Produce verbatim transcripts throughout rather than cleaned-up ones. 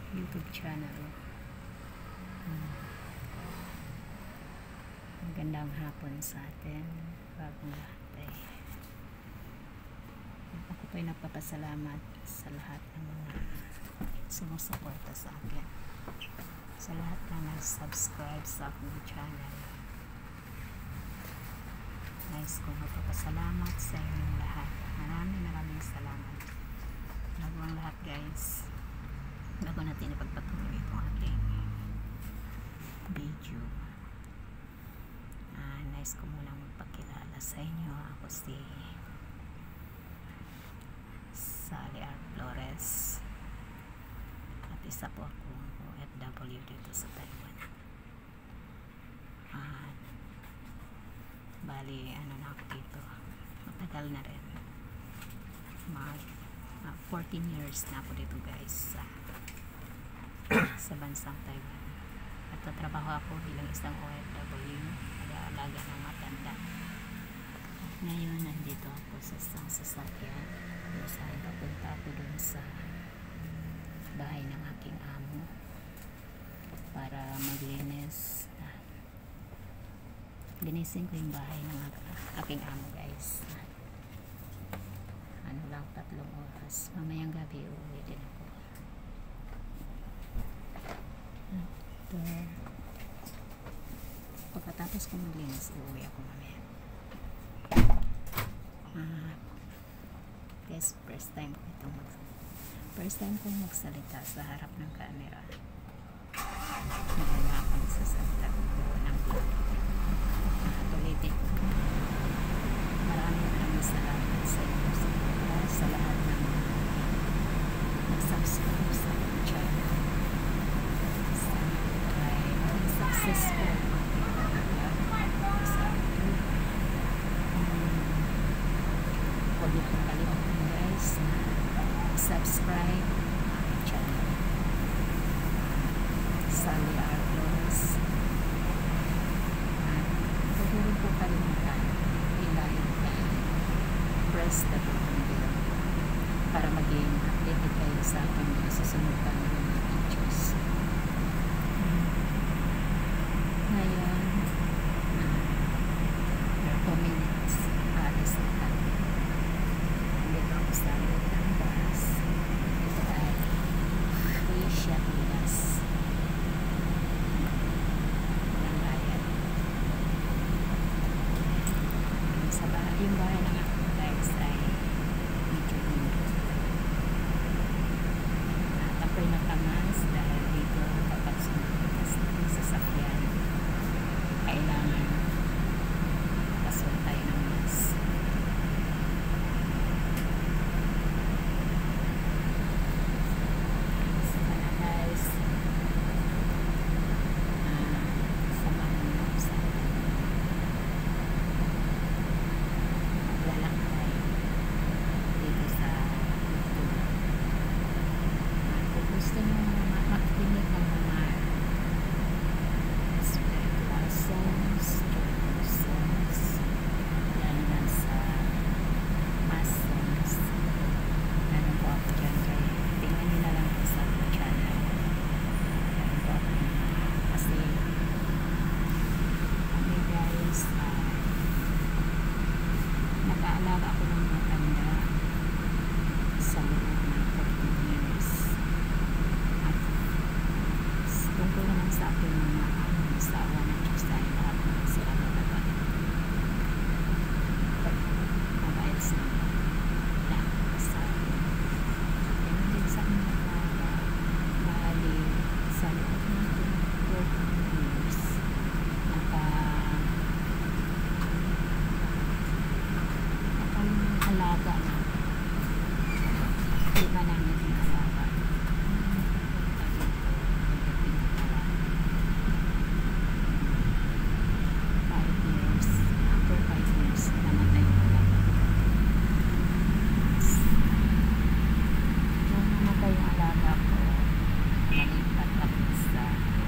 YouTube channel. Hmm. Magandang hapon sa atin. Bagong lahat ay ako po'y nagpapasalamat sa lahat ng mga sumusuporta sa akin, sa lahat na nag-subscribe sa aking channel. Nais kong magpapasalamat sa inyong lahat. Maraming maraming salamat. Bago ang lahat guys, bago natin ipagpatuloy itong ating video, uh, nais ko munang magpakilala sa inyo. Ako si Sally R. Flores at isa po akong O F W dito sa Taiwan. At bali ano na ako dito, matagal na rin, mag uh, fourteen years na ako dito guys, sa, sa bansang Taiwan. At tatrabaho ako bilang isang O F W, nag-aalaga ng matanda. At ngayon nandito ako sa isang sasakyan kung saan papunta ako dun sa bahay ng aking amo para maglinis. Linisin ko yung bahay ng aking amo guys. Ano lang, tatlong oras. Mamayang gabi uuwi din ako. At uh, pagkatapos ko maglinis, uuwi ako mamaya. Uh, guys, first time ko itong mag first time kong magsalita sa harap ng camera. Hindi na ako nagsasalita ko ng vlog. Ulitin. Maraming maraming salamat sa inyo, sa, sa lahat ng nag-subscribe sa aking channel. Sana ay maging successful sa YouTube. Huwag niyo pong kalimutan guys na subscribe ang aking channel, Sally R. Flores. Huwag rin po kalimutan i-like and press the button bell para maging updated kayo sa aking mga susunod pa ng mga videos. Ngayon, uh, two minutes alis na kami. Nandito ako sa loob ng bus. Ito ay Asia Pilas. Yung bahay ng ako guys ay medyo lindo. At ako'y nakamas dahil dito kapag sumulitas ng sasakyan, kailangan pasun tayo ng mas. Sana guys, uh, samahan mo sa lalakbay dito sa YouTube. At kung gusto nyo mga makinig ng mga spiritual songs, spiritual songs, lalo na sa mass songs, meron po ako dyan kay tingnan nyo na lang po sa aking channel. Meron po ako kasi kami guys, uh, nag-aalaga ako ng matanda sa loob ng fourteen years. At tungkol naman sa akin mga asawa ng Diyos dahil lahat naman sila mababa. Mabait sa lahat ng asawa. Ganun din sa akin nag-aalaga. Bali sa loob ng fourteen years naka alaga na. Iba namin yung alaga. Five years. After five years, namatay yung alaga. Nung namatay yung alaga ko, nalipat ako sa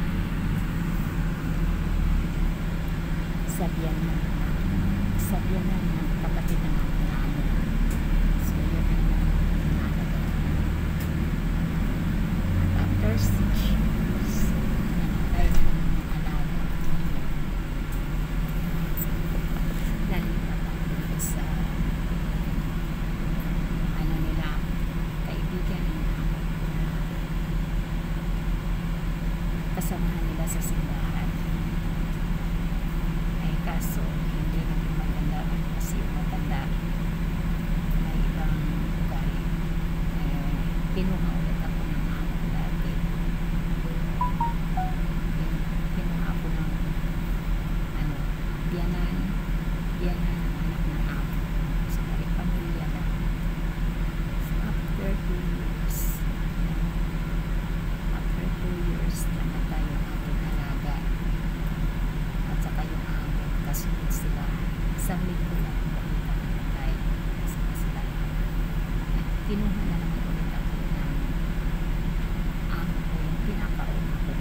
sa Vietnam. Sa Vietnam, kapatid ng amo. So, yun ang kinuha na naman ulit ako ng amo ko, yung pinakauna ko.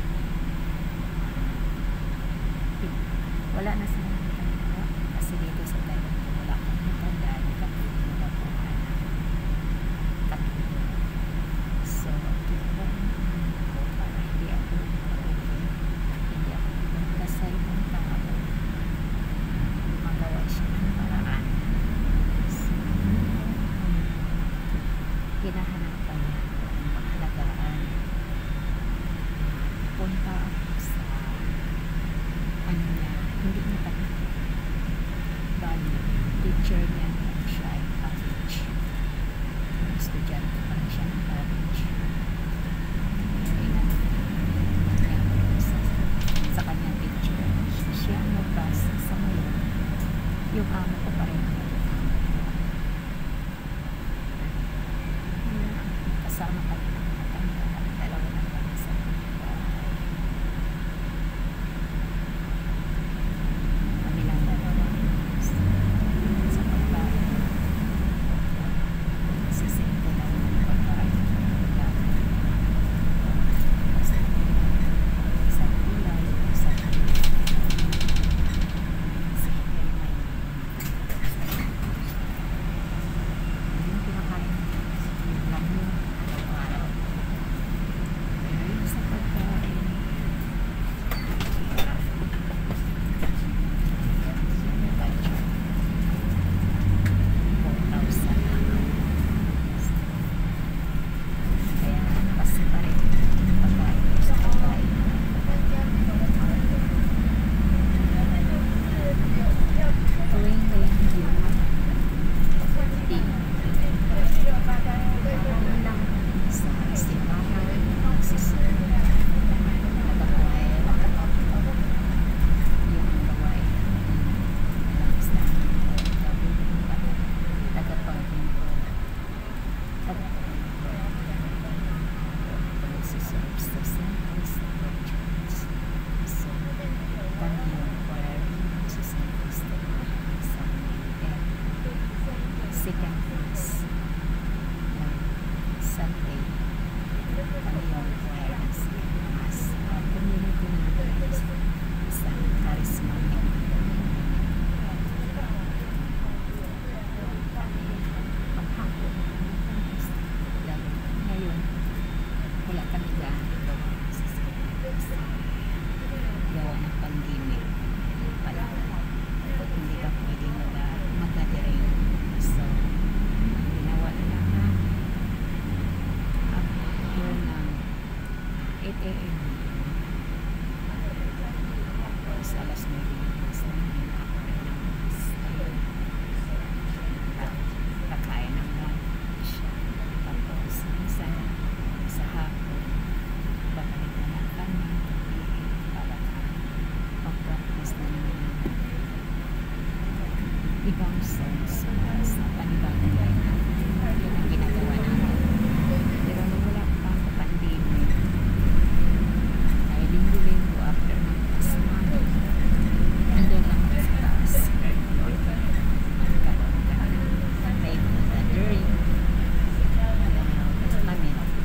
Wala na silang matanda kasi dito sa Taiwan ko wala akong matanda na katulong na nakuha na katulong. So, kinuha na ako para hindi ako makauwi, hindi ako pumunta sa ibang tao, magawa siya ng paraan. So, hinahanapan niya ako ng pangalagaan. Punta ako sa ano niya, hindi niya pati bali, teacher niya na siya ay college. Estudyante pa rin siya ng college. Inano niya sa, sa kanyang teacher. Siya ang nag-process sa ngayon. Yung amo ko pa rin. Kasama kami ng matanda. Dalawa na kami sa bahay. Kami lang dalawa sa pagkain. Sising ko lang ng pagkain. Isang gulay, isang yung pinakain yung lang yung araw-araw. Pero yung sa pagkain, four thousand na ako. Kaya kasi pa rin pagkain ko sa pagkain. Tuwing ngayon yun, di ako lang sa simbahan, magsisir, nagabuhay, yung gawain ng isang tagapag-lingkod, tagapag-lingkod, magsiserve sa samples na church. So, kami yung choir, magsiserve sa Sunday and second class ng Sunday. Kami yung choir ng second class. Ang community natin is isang charismatic paghapon. Lalo ngayon, wala kami gaano gawa sa kasi gawa ng pandemic pala. Hindi ka pwede mag-gathering. So, ang ginawa na lang namin after ng eight a m tapos alas nine mas namin ako rin ng mas ayun kakain ng lunch tapos minsan sa hapon babalik na lang kami para mag-practice na naman ng ibang songs para sa panibagong lineup. Yun ang ginagawa namin. Pero nung wala pa sa pandemic, ay linggo-linggo after ng Christmas, nandun lang kami sa taas. Magkaroon kami ng time na gathering. Tapos kami,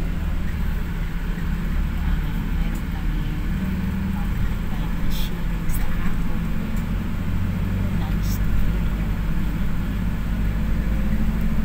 uh, meron kami time na sharing sa hapon. Lunch together.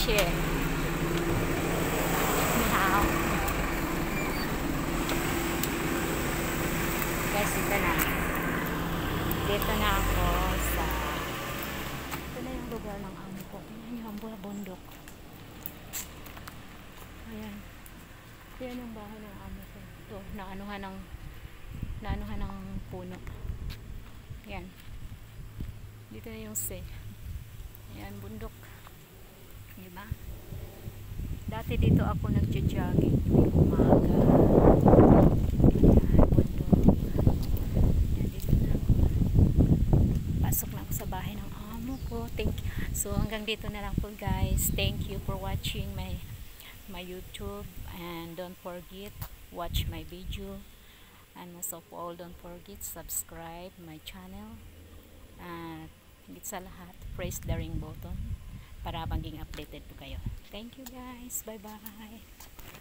watching. Now, guys, dito na. Dito na ako sa, ito na yung lugar ng amo ko. Ayan yung bundok. Ayan. Ayan yung bahay ng amo ko. Ito, naanuhan ng, naanuhan ng puno. Ayan. Dito na yung se. Ayan, bundok. Diba? Dati dito ako nagja-jogging tuwing umaga. Ayan, bundok. Ayan, dito na ako. Pasok na ako sa bahay ng amo ko. Thank you. So, hanggang dito na lang po guys. Thank you for watching my my YouTube. And don't forget, watch my video. And most of all, don't forget, subscribe my channel. At higit sa lahat, press the ring button para maging updated po kayo. Thank you guys. Bye bye.